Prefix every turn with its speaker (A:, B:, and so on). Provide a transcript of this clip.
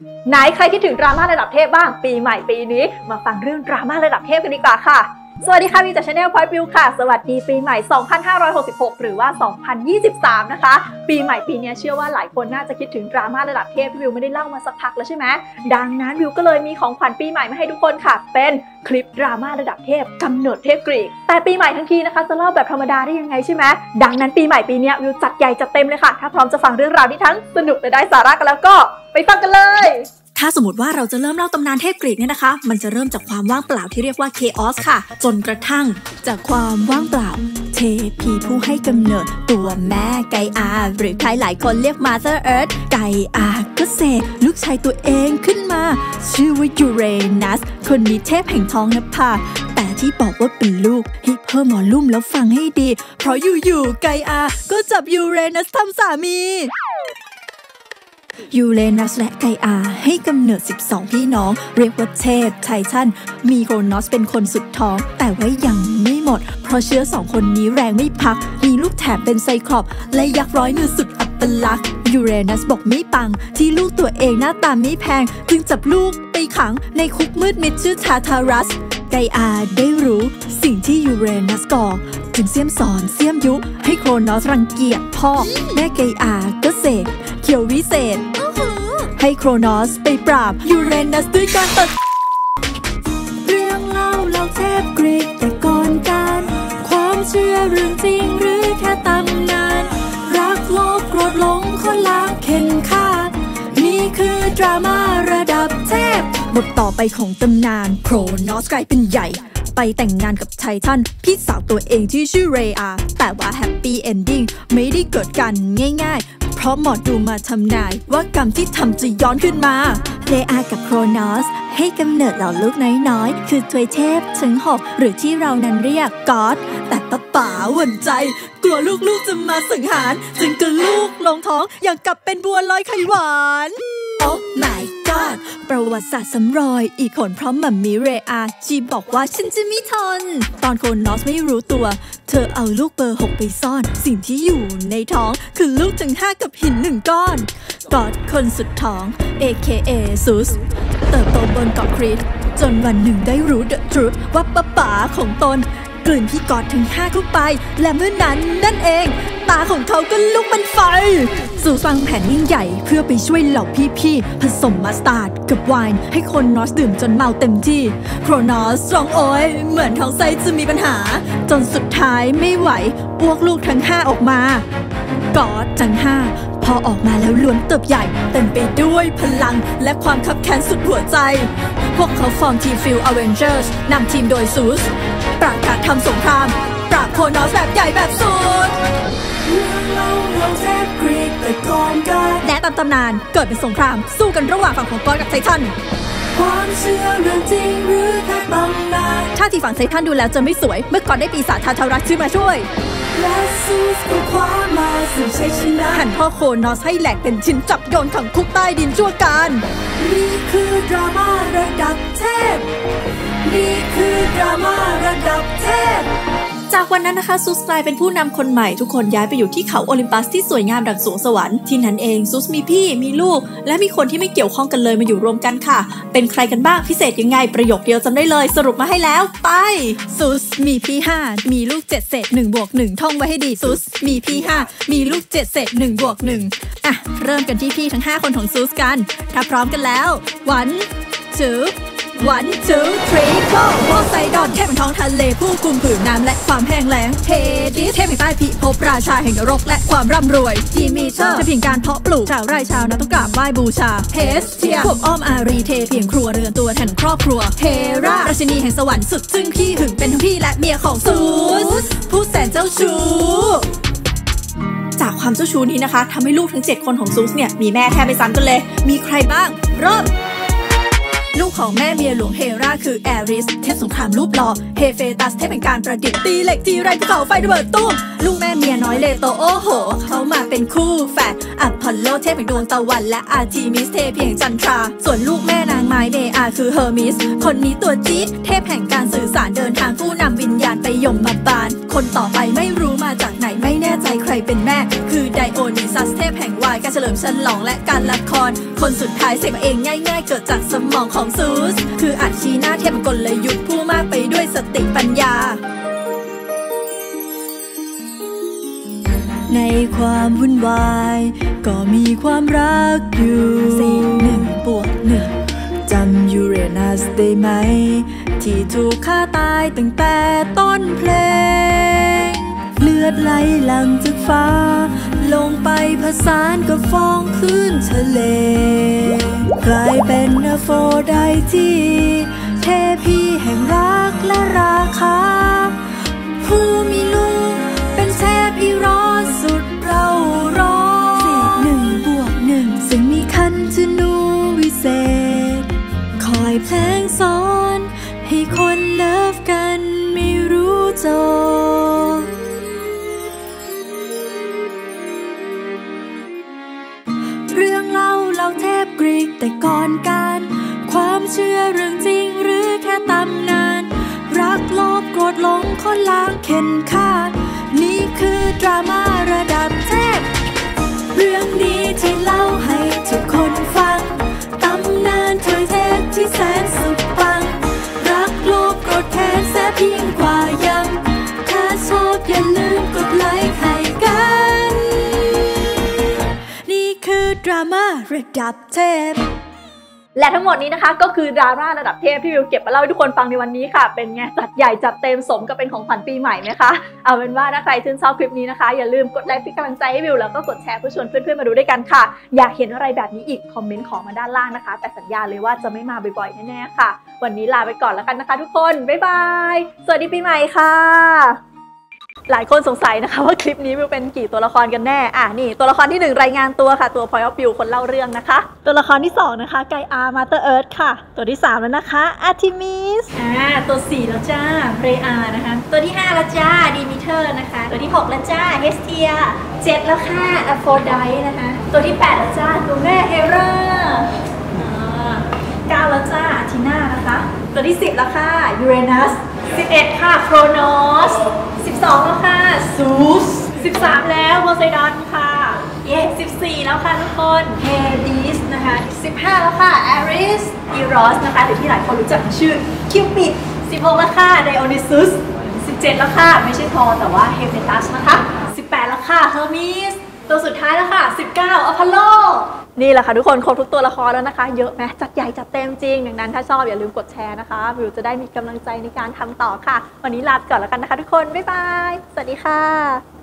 A: ไหนใครคิดถึงดราม่าระดับเทพบ้างปีใหม่ปีนี้มาฟังเรื่องดราม่าระดับเทพกันดีกว่าค่ะสวัสดีค่ะมีจาก Channel Point View ค่ะสวัสดีปีใหม่2566หรือว่า2023นะคะปีใหม่ปีนี้เชื่อว่าหลายคนน่าจะคิดถึงดราม่าระดับเทพวิวไม่ได้เล่ามาสักพักแล้วใช่ไหมดังนั้นวิวก็เลยมีของขวัญปีใหม่มาให้ทุกคนค่ะเป็นคลิปดราม่าระดับเทพกำเนิดเทพกรีกแต่ปีใหม่ทั้งทีนะคะจะเล่าแบบธรรมดาได้ยังไงใช่ไหมดังนั้นปีใหม่ปีนี้วิวจัดใหญ่จัดเต็มเลยค่ะถ้าพร้อมจะฟังเรื่องราวที่ทั้งสนุกและได้สาระกันแล้วก็ไปฟังกันเลย
B: ถ้าสมมติว่าเราจะเริ่มเล่าตำนานเทพกรีกเนี่ยนะคะมันจะเริ่มจากความว่างเปล่าที่เรียกว่า Chaos ค่ะจนกระทั่งจากความว่างเปล่าเทพีผู้ให้กำเนิดตัวแม่ไกอาหรือใครหลายคนเรียก Mother Earth ไกอาก็เสกลูกชายตัวเองขึ้นมาชื่อว่ายูเรนัสคนนี้เทพแห่งท้องนภาแต่ที่บอกว่าเป็นลูกให้เพิ่มหมอลุ่มแล้วฟังให้ดีเพราะอยู่ๆไกอาก็จับยูเรนัสทำสามียูเรนัสและไกอาให้กำเนิด12พี่น้องเรียกว่าเทพไททันมีโครนอสเป็นคนสุดท้องแต่ว่ายังไม่หมดเพราะเชื้อ2คนนี้แรงไม่พักมีลูกแถมเป็นไซคลอปและยักษ์ร้อยมือสุดอัปลักษณ์ยูเรนัสบอกไม่ปังที่ลูกตัวเองหน้าตาไม่แพงจึงจับลูกไปขังในคุกมืดมิดชื่อทาทารัสไกอาได้รู้สิ่งที่ยูเรนัสก่อจึงเสี้ยมสอนเสี้ยมยุให้โครนอสรังเกียจพ่อแม่ไกอาก็เสกเขียววิเศษให้โครนอสไปปราบยูเรนัสด้วยการตัดเรื่องเล่าเทพกรีกแต่ก่อนการความเชื่อเรื่องจริงหรือแค่ตำนานรักโลภโกรธหลงคนละเข็นฆ่านี่คือดราม่าระดับเทพบทต่อไปของตำนานโครนอสกลายเป็นใหญ่ไปแต่งงานกับไททันพี่สาวตัวเองที่ชื่อเรอาแต่ว่าแฮปปี้เอนดิ้งไม่ได้เกิดกันง่ายๆเพราะหมอดูมาทำนายว่ากรรมที่ทำจะย้อนขึ้นมาเรอากับโครนอสให้กำเนิดเหล่าลูกน้อยๆคือทวยเทพถึง6หรือที่เรานั้นเรียกก็อดแต่ป๋าหวั่นใจกลัวลูกๆจะมาสังหารจึงกระลูกลงท้องอย่างกับเป็นบัวลอยไข่หวานโอ้ my god ประวัติศาสตร์ซ้ำรอยอีกคนเพราะมัมมี่เรอาชีบอกว่าฉันจะไม่ทนตอนโครนอสไม่รู้ตัวเธอเอาลูกเบอร์6ไปซ่อนสิ่งที่อยู่ในท้องคือลูกถึง5กับหิน1ก้อนกอดคนสุดท้อง AKA ซุสเติบโตบนเกาะครีตจนวันหนึ่งได้รู้ The Truth ว่าป๋าของตนกลืนพี่กอดถึง5เข้าไปและเมื่อนั้นนั่นเองตาของเขาก็ลุกเป็นไฟสู่วางแผนยิ่งใหญ่เพื่อไปช่วยเหล่าพี่ๆผสมมัสตาร์ดกับไวน์ให้โครนอสดื่มจนเมาเต็มที่โครนอสร้องโอยเหมือนท้องไส้จะมีปัญหาจนสุดท้ายไม่ไหวอ้วกลูกทั้ง5ออกมากอดทั้ง5พอออกมาแล้วล้วนเติบใหญ่เต็มไปด้วยพลังและความคับแค้นสุดหัวใจพวกเขาฟอร์มทีมฟิลอเวนเจอร์สนำทีมโดยซูสประกาศทำสงครามปราบโครนอสแบบใหญ่แบบสุดและตามตำนานเกิดเป็นสงครามสู้กันระหว่างฝั่งของกอดกับไททันความเชื่อเรื่องจริงหรือแค่ตำนานท่าทีฝั่งไททันดูแล้วจะไม่สวยเมื่อก่อนได้ปีศาจทาทารัสชื่อมาช่วยและซูสก็คว้ามาสู่ชัยชนะหันพ่อโครนอสให้แหลกเป็นชิ้นจับโยนขังคุกใต้ดินชั่วการนี่คือดราม่าระดับเทพนี่คือดราม่าระดับเทพจากวันนั้นนะคะซุสกลายเป็นผู้นำคนใหม่ทุกคนย้ายไปอยู่ที่เขาโอลิมปัสที่สวยงามดังสวงสวรรค์ที่นั้นเองซุสมีพี่มีลูกและมีคนที่ไม่เกี่ยวข้องกันเลยมาอยู่รวมกันค่ะเป็นใครกันบ้างพิเศษยังไงประโยคเดียวจำได้เลยสรุปมาให้แล้วไปซุสมีพี่5มีลูก7เศษ1บวก1ท่องไว้ให้ดีซุสมีพี่5มีลูก7เศษ1บวก1อ่ะเริ่มกันที่พี่ทั้ง5คนของซุสกันถ้าพร้อมกันแล้ว1 2 1 2 3 go โพไซดอนเทพแห่งท้องทะเลผู้กุมผืนน้ำและความแห้งแล้งเฮดิสเทพแห่งใต้พิภพราชาแห่งนรกและความร่ำรวยดีมีเตอร์จะเพียงการเพาะปลูกชาวไร่ชาวนาต้องกราบไหว้บูชาเฮสเทียพวกอ้อมอารีเทเพียงครัวเรือนตัวแทนครอบครัวเฮราราชินีแห่งสวรรค์สุดซึ่งขี้หึงเป็นทั้งพี่และเมียของซูสผู้แสนเจ้าชู้จากความเจ้าชู้นี้นะคะทำให้ลูกทั้ง7คนของซูสเนี่ยมีแม่แทบไม่ซ้ำกันเลยมีใครบ้างเริ่มลูกของแม่เมียหลวงเฮราคือแอริสเทพสงครามรูปหล่อเฮเฟตัสเทพแห่งการประดิษฐ์ตีเหล็กจีไรภูเขาไฟระเบิดตุ้มลูกแม่เมียน้อยเลโตโอ้โหเขามาเป็นคู่แฝดอพอลโลเทพแห่งดวงตะวันและอาร์ทีมิสเทพแห่งจันทราส่วนลูกแม่นางไม้เมอาคือเฮอร์มิสคนนี้ตัวจี๊ดเทพแห่งการสื่อสารเดินทางผู้นำวิญญาณไปยมบาลคนต่อไปไม่รู้มาจากไหนไม่แน่ใจใครเป็นแม่คือไดโอนิซัสเทพแห่งวายการเฉลิมฉลองและการละครคนสุดท้ายเสกมาเองง่ายๆเกิดจากสมองของซูสคืออัจฉริยะเทพกลยุทธ์ผู้มากไปด้วยสติปัญญาในความวุ่นวายก็มีความรักอยู่4 1 บวก 1จำยูเรนัสได้ไหมที่ถูกฆ่าตายตั้งแต่ต้นเพลงเลือดไหลหลั่งจากฟ้าลงไปผสานกับฟองคลื่นทะเลกลายเป็นอโฟไดทีเทพีแห่งรักและราคาผู้มีลูกเป็นเทพอีรอสสุดเราร้อง4 1 บวก 1ซึ่งมีคันธนูวิเศษคอยแผลงสอนให้คนเลิฟกันไม่รู้จบเรื่องเล่าเทพกรีกแต่ก่อนการความเชื่อเรื่องจริงหรือแค่ตำนานรักโลภโกรธหลงคนล้างเข็นฆ่านี่คือดราม่าระดับเทพเรื่องดีที่เล่าให้ทุกคนฟังตำนานถอยเทพที่แสนสุดปังรักโลภโกรธแค้นแสบยิ่งกว่ายังถ้าชอบอย่าลืมกดไลค์ให้กันนี่คือดราม่าระดับเทพ
A: และทั้งหมดนี้นะคะก็คือดราม่าระดับเทพที่วิวเก็บมาเล่าให้ทุกคนฟังในวันนี้ค่ะเป็นไงจัดใหญ่จัดเต็มสมกับเป็นของขวัญปีใหม่ไหมคะเอาเป็นว่าถ้าใครชื่นชอบคลิปนี้นะคะอย่าลืมกดไลค์เป็นกำลังใจให้วิวแล้วก็กดแชร์เพื่อชวนเพื่อนๆมาดูด้วยกันค่ะอยากเห็นอะไรแบบนี้อีกคอมเมนต์ขอมาด้านล่างนะคะแต่สัญญาเลยว่าจะไม่มาบ่อยๆแน่ๆค่ะวันนี้ลาไปก่อนแล้วกันนะคะทุกคนบ๊ายบายสวัสดีปีใหม่ค่ะหลายคนสงสัยนะคะว่าคลิปนี้วิวเป็นกี่ตัวละครกันแน่นี่ตัวละครที่1รายงานตัวค่ะตัว Point of View คนเล่าเรื่องนะคะตัวละครที่2นะคะไกอามาเตอร์เอิร์ธค่ะตัวที่3แล้วนะคะอาร์ทิมิสตัว4แล้วจ้าเรอานะคะตัวที่5แล้วจ้าดีมิเทอร์นะคะตัวที่6แล้วจ้าเฮสเทีย7แล้วค่ะอโฟไดนะคะตัวที่8แล้วจ้าตัวแม่เฮรา9แล้วจ้าอาทิน่านะคะตัวที่10แล้วค่ะยูเรนัส11ค่ะโครโนส12แล้วค่ะซูส13แล้วโพไซดอนค่ะ14แล้วค่ะทุกคนเฮดิสนะคะ15แล้วค่ะแอริสอีรอสนะคะหรือที่หลายคนรู้จักชื่อคิวปิด16แล้วค่ะไดโอนิซุส17แล้วค่ะไม่ใช่ทอแต่ว่าเฮเมตัสนะคะ18แล้วค่ะเฮอร์มิสตัวสุดท้ายแล้วค่ะ19อพอลโลนี่แหละค่ะทุกคนครบทุกตัวละครแล้วนะคะเยอะไหมจัดใหญ่จัดเต็มจริงดังนั้นถ้าชอบอย่าลืมกดแชร์นะคะวิวจะได้มีกำลังใจในการทำต่อค่ะวันนี้ลาไปก่อนแล้วกันนะคะทุกคนบ๊ายบายสวัสดีค่ะ